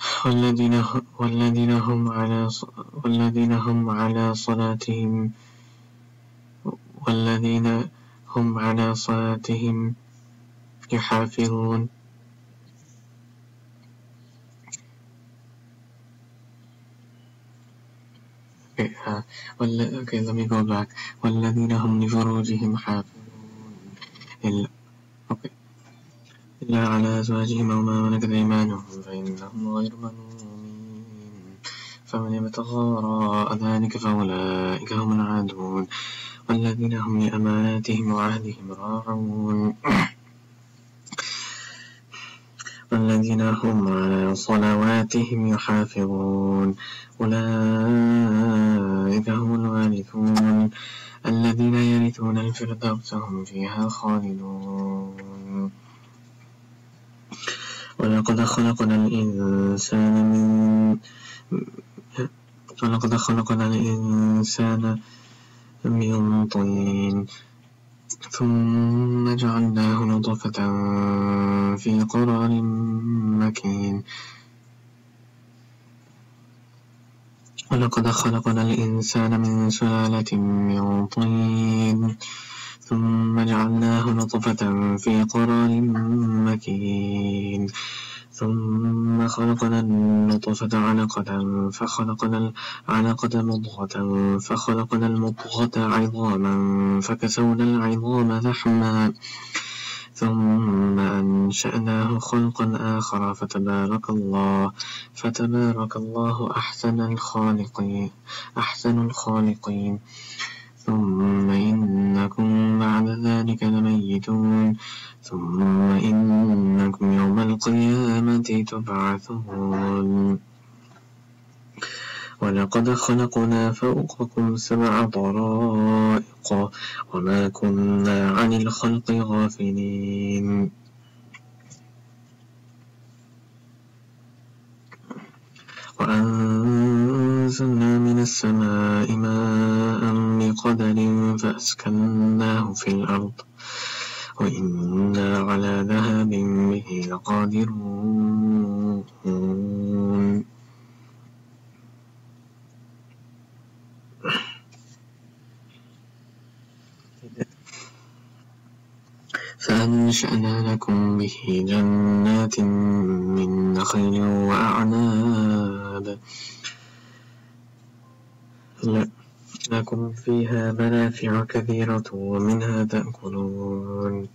والذين هم على صلاتهم يحافظون. Okay, let me go back. والذين هم لفروجهم حافظون إلا على أزواجهم أو ما ملكت أيمانهم فإنهم غير ملومين فمن ابتغى وراء ذلك فأولئك هم العادون. والذين هم لأماناتهم وعهدهم راعون والذين هم على صلواتهم يحافظون أولئك هم الوارثون الذين يرثون الفردوس هم فيها خالدون. ولقد خلقنا الإنسان من طين ثم جعلناه نطفة في قرار مكين. ولقد خلقنا الإنسان من سلالة من طين ثم جعلناه نطفة في قرار مكين ثم خلقنا النطفة علقة فخلقنا العلقة مضغة فخلقنا المضغة عظاما فكسونا العظام لحما ثم أنشأناه خلقا آخر فتبارك الله أحسن الخالقين. ثم إنكم بعد ذلك لميتون ثم إنكم يوم القيامة تبعثون. ولقد خلقنا فوقكم 7 طرائق وما كنا عن الخلق غافلين. وأنزلنا من السماء ماء بقدر فأسكناه في الأرض وإنا على ذهاب به لقادرون. فأنشأنا لكم به جنات من نخيل وأعناب لكم فيها منافع كثيرة ومنها تأكلون.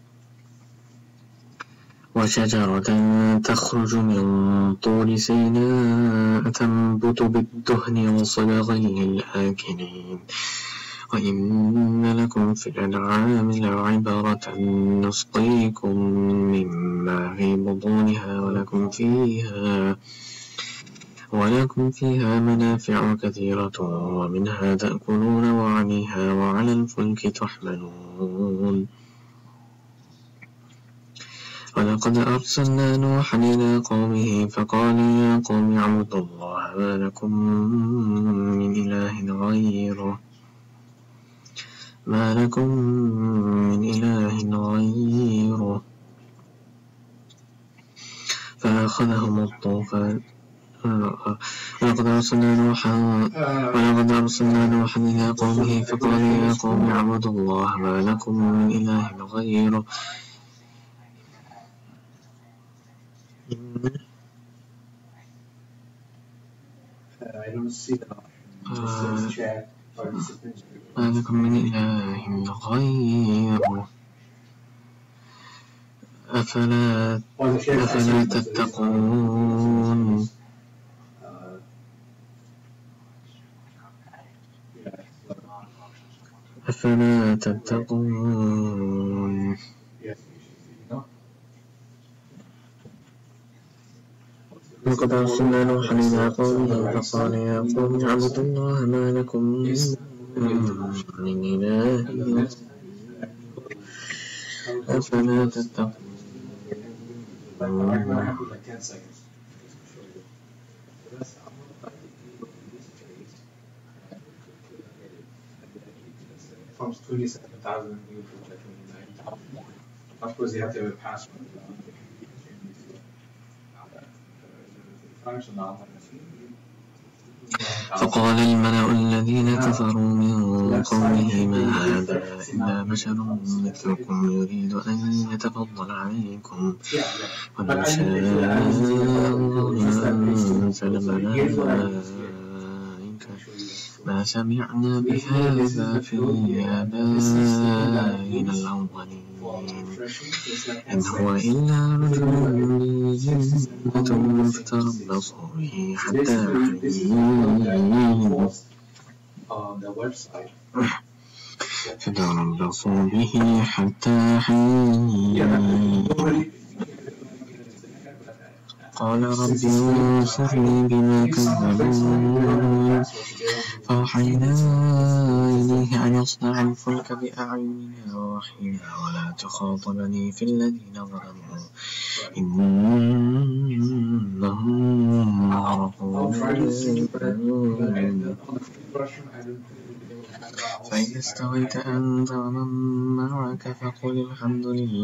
وشجرة تخرج من طور سيناء تنبت بالدهن وصبغ للآكلين. وإن لكم في الأنعام لعبرة نسقيكم مما في بطونها ولكم فيها منافع كثيرة ومنها تأكلون وعليها وعلى الفلك تحملون. ولقد أرسلنا نوحا إلى قومه فقال يا قوم اعبدوا الله ما لكم من إله غيره فأخذهم الطوفان. ولقد أرسلنا نوحا إلى قومه فقال يا قوم اعبدوا الله ما لكم من إله غيره I don't see the chat participants. ما لكم من إله غيره أفلا تتقون. لقد أرسلنا نوحا إلى قومه فقال يا قوم اعبدوا الله ما لكم من إله أفلا تتقون. From 27,000 new to 29,000. Of course, you have to have a password. فقال الملأ الذين كفروا من قومه ما هذا إلا بشر مثلكم يريد أن يتفضل عليكم ولو شاء الله أنزل ملائكة ما سمعنا بهذا في آبائنا الأولين إن هو إلا رجل به جنة فتربصوا به حتى حين فتربصوا به حتى حين قال رب انصرني بما كذبون فأوحينا إليه أن يصنع الفلك بأعيننا ووحينا ولا تخاطبني في الذين ظلموا إنهم مغرقون فإذا استويت أنت ومن معك فقل الحمد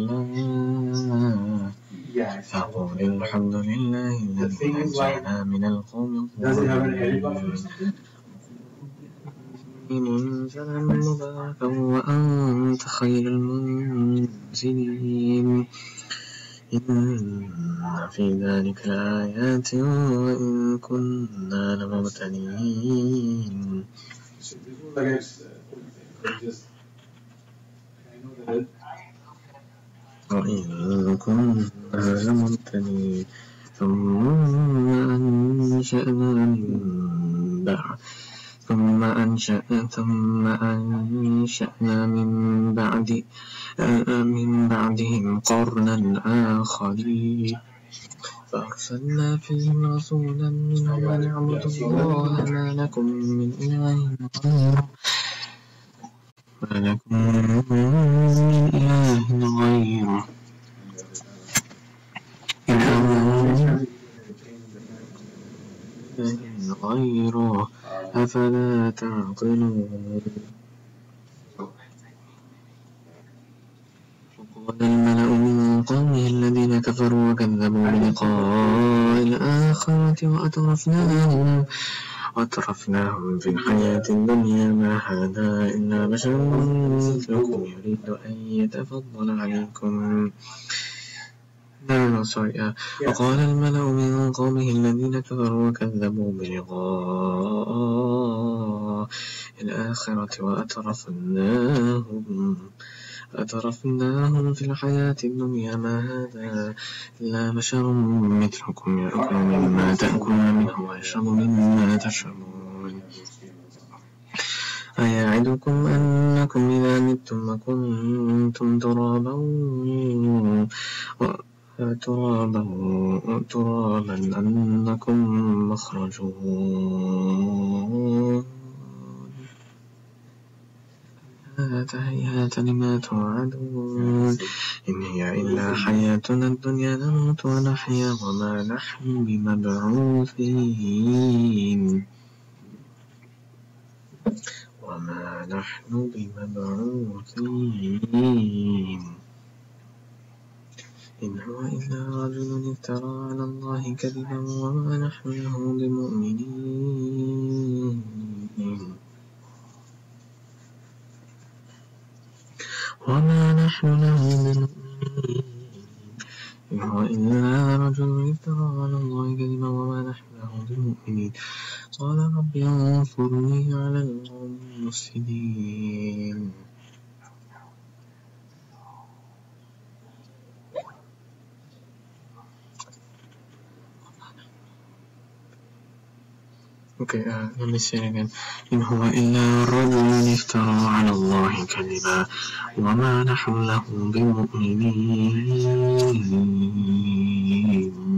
لله الذي نجانا من القوم الظالمين منزلا مباركا وأنت خير المنزلين إن في ذلك لآيات وإن كنا لمبتلين وإن كنا لمبتلين ثم أنشأنا من بعدهم قرنا آخرين فأرسلنا فيهم رسولا منهم أن اعبدوا الله ما لكم من إله غيره غيره أفلا تعقلون وقال الملأ من قومه الذين كفروا وكذبوا بلقاء الآخرة وأترفناهم في الحياة الدنيا ما هذا إلا بشر مثلكم يريد أن يتفضل عليكم وقال الملأ من قومه الذين كفروا وكذبوا بلقاء الآخرة وأترفناهم في الحياة الدنيا ما هذا إلا بشر مثلكم يأكل مما تأكلون منه ويشرب مما تشربون أيعدكم أنكم إذا متم وكنتم ترابا أنكم مخرجون هيهات لما توعدون إن هي إلا حياتنا الدنيا نموت ونحيا وما نحن بمبعوثين إن هو إلا رجل افترى على الله كذبا وما نحن له بمؤمنين إن هو إلا رجل افترى على الله كذبا وما نحن له بمؤمنين قال رب انصرني على القوم المفسدين Okay, let me say it again. إن هو إلا رجل افترى على الله كذبا وما نحن له بمؤمنين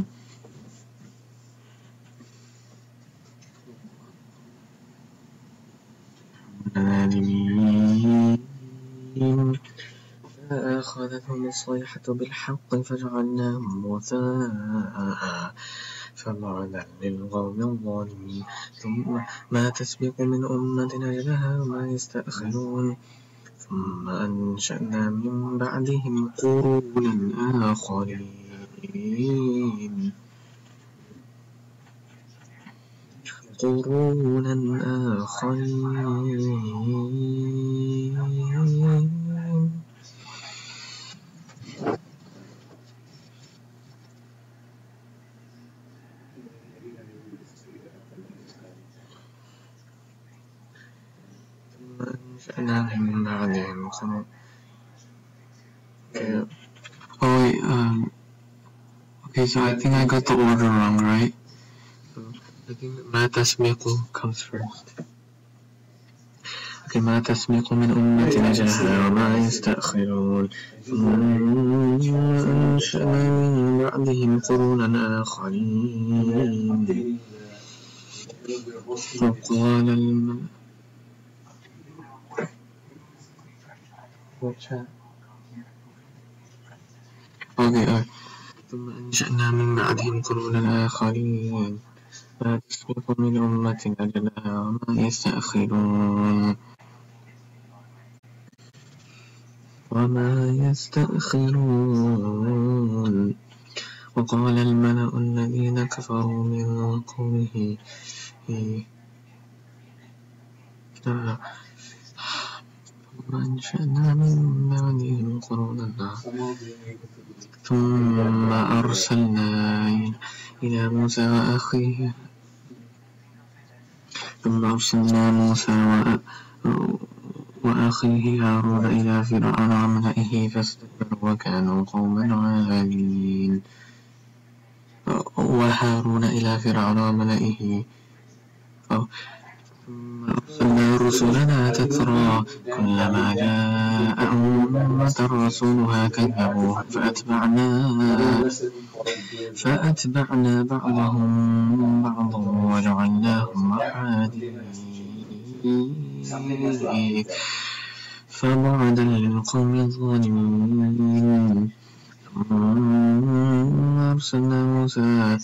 فأخذتهم الصيحة بالحق فجعلناهم غثاء فبعدا للقوم الظالمين ثم ما تسبق من أمة أجلها وما يستأخرون ثم أنشأنا من بعدهم قرونا آخرين قرونا آخرين ثم أنشأنا من بعدهم قرون. Okay, so I think I got the order wrong, right? So I think ما تسبق comes first. Okay, ما تسبق من أمة أجلها وما يستأخرون. ثم أنشأنا من بعدهم قرونا آخرين وقال الملأ ثم أنشأنا من بعدهم قرونا آخرين ما تسبق من أمة أجلها وما يستأخرون وقال الملأ الذين كفروا من قومه ثم أنشأنا من بعدهم قرونا ثم أرسلنا إلى موسى وأخيه هارون إلى فرعون وملئه فاستكبروا وكانوا قوما عالين. وهارون إلى فرعون وملئه ثم أرسلنا رسلنا تترى كلما جاء أمة رسولها كذبوه فأتبعنا بعضهم بعضا وجعلناهم أحاديث فبعدا للقوم الظالمين. ثم أرسلنا موسى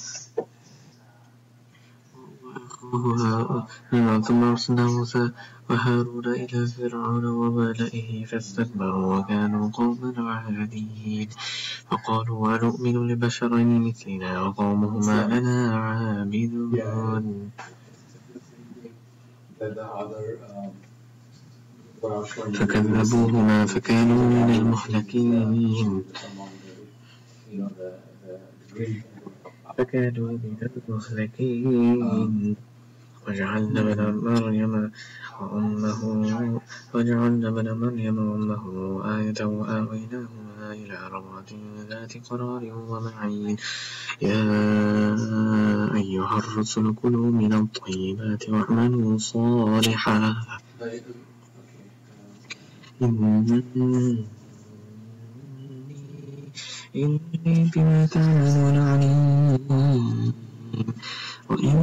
وهارون إلى فرعون وملئه فاستكبروا وكانوا قوما عادين فقالوا أنؤمن لبشرين مثلنا وقومهما لنا عابدون. فكذبوهما فكانوا من المهلكين وجعلنا ابن مريم وأمه آية وآويناهما إلى ربوة ذات قرار ومعين. يا أيها الرسل كلوا من الطيبات واعملوا صالحا إني بما تعملون عليم. وإن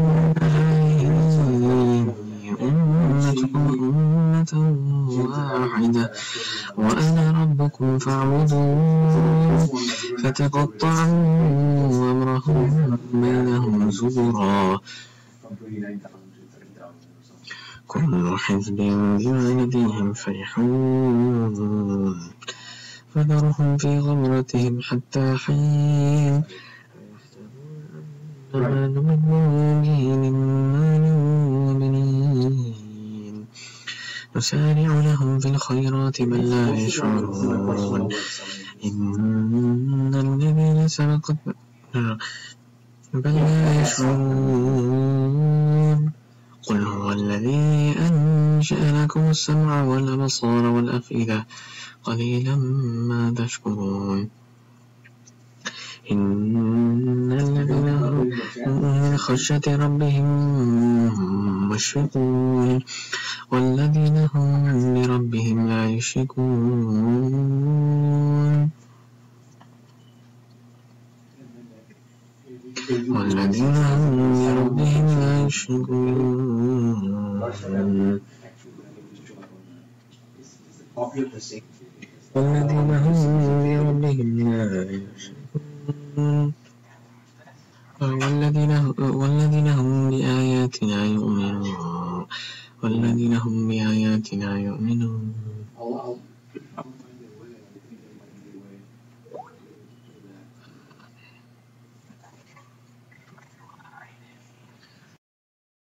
هذه أمتكم أمة واحدة وأنا ربكم فاعبدون. فتقطعوا أمرهم بينهم زبرا كل حزب بما لديهم فرحون. فذرهم في غمرتهم حتى حين ما نمنوا به من مال وبنين نسارع لهم في الخيرات بل لا يشعرون. إن الذين سبقت بل لا يشعرون. قل هو الذي أنشأ لكم السمع والأبصار والأفئدة قليلا ما تشكرون. إن الذين هم من خشية ربهم مشفقون والذين هم بربهم لا يشركون. والذين هم بربهم لا يشركون. والذين هم بربهم لا يشركون. والذين